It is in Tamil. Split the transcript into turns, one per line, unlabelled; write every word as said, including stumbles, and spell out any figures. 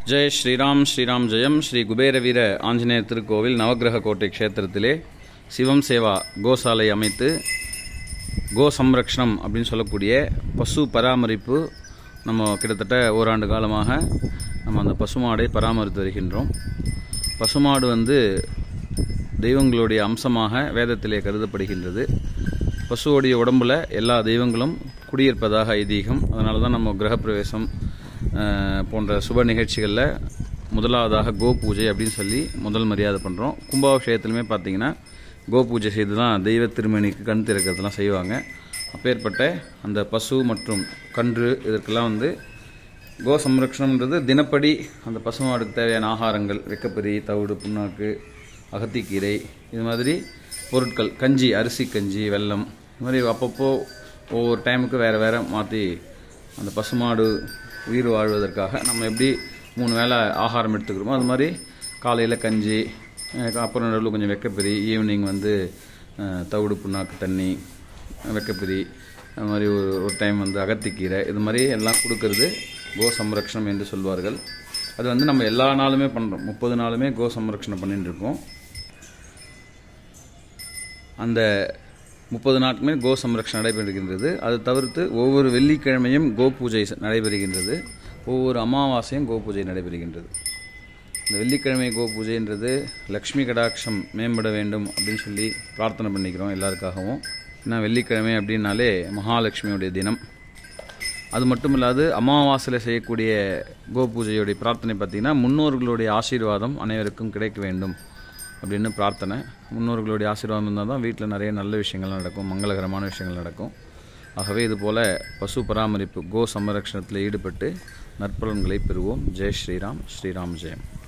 ஜெய் ஸ்ரீராம் ஸ்ரீராம் ஜெயம். ஸ்ரீ குபேரவீர ஆஞ்சநேயர் திருக்கோவில் நவகிரக கோட்டை க்ஷேத்திரத்திலே சிவம் சேவா கோசாலை அமைத்து கோ சம்ரக்ஷணம் அப்படின்னு சொல்லக்கூடிய பசு பராமரிப்பு நம்ம கிட்டத்தட்ட ஓராண்டு காலமாக நம்ம அந்த பசுமாடை பராமரித்து வருகின்றோம். பசுமாடு வந்து தெய்வங்களுடைய அம்சமாக வேதத்திலே கருதப்படுகின்றது. பசுவோடைய உடம்புல எல்லா தெய்வங்களும் குடியிருப்பதாக ஐதீகம். அதனால தான் நம்ம கிரகப்பிரவேசம் போன்ற சுப நிகழ்ச்சிகளில் முதலாவதாக கோ பூஜை அப்படின்னு சொல்லி முதல் மரியாதை பண்ணுறோம். கும்பாபிஷேகத்திலுமே பார்த்தீங்கன்னா கோ பூஜை செய்து தான் தெய்வ திருமணிக்கு கண் திறக்கிறதுலாம் செய்வாங்க. அப்பேற்பட்ட அந்த பசு மற்றும் கன்று இதற்கெல்லாம் வந்து கோ சம்ரக்ஷணம்ன்றது தினப்படி அந்த பசுமாடுக்கு தேவையான ஆகாரங்கள் வெக்கப்பரி, தவிடு, புண்ணாக்கு, அகத்திக்கீரை, இது மாதிரி பொருட்கள், கஞ்சி, அரிசி கஞ்சி, வெல்லம், இது மாதிரி அப்பப்போ ஒவ்வொரு டைமுக்கு வேறு வேறு மாற்றி அந்த பசுமாடு உயிர் வாழ்வதற்காக நம்ம எப்படி மூணு வேளை ஆகாரம் எடுத்துக்கிறோமோ அது மாதிரி காலையில் கஞ்சி, அப்புறம் நடுவில் கொஞ்சம் வெக்கப்பெரி, ஈவினிங் வந்து தவிடு, புண்ணாக்கு, தண்ணி, வெக்கப்பெரி, அது மாதிரி ஒரு ஒரு டைம் வந்து அகத்திக்கீரை, இது மாதிரி எல்லாம் கொடுக்கறது கோ சம்ரக்ஷணம் என்று சொல்வார்கள். அது வந்து நம்ம எல்லா நாளுமே பண்ணுறோம். முப்பது நாளுமே கோ சம்ரக்ஷணம் பண்ணிட்டு இருக்கோம். அந்த முப்பது நாட்களுமே கோ சம்ரக்ஷணம் நடைபெறுகின்றது. அது தவிர்த்து ஒவ்வொரு வெள்ளிக்கிழமையும் கோ பூஜை நடைபெறுகின்றது. ஒவ்வொரு அமாவாசையும் கோ பூஜை நடைபெறுகின்றது. இந்த வெள்ளிக்கிழமை கோ பூஜைன்றது லக்ஷ்மி கடாட்சம் மேம்பட வேண்டும் அப்படின்னு சொல்லி பிரார்த்தனை பண்ணிக்கிறோம் எல்லாருக்காகவும். ஏன்னா வெள்ளிக்கிழமை அப்படின்னாலே மகாலட்சுமியுடைய தினம். அது மட்டும் இல்லாது அமாவாசையில் செய்யக்கூடிய கோ பூஜையுடைய பிரார்த்தனை பார்த்திங்கன்னா முன்னோர்களுடைய ஆசீர்வாதம் அனைவருக்கும் கிடைக்க வேண்டும் அப்படின்னு பிரார்த்தனை. முன்னோர்களுடைய ஆசீர்வாதம் இருந்தால் தான் வீட்டில் நிறைய நல்ல விஷயங்கள் நடக்கும், மங்களகரமான விஷயங்கள் நடக்கும். ஆகவே இதுபோல் பசு பராமரிப்பு கோ சம்ரக்ஷணத்தில் ஈடுபட்டு நற்பலன்களை பெறுவோம். ஜெய் ஸ்ரீராம். ஸ்ரீராம் ஜெயம்.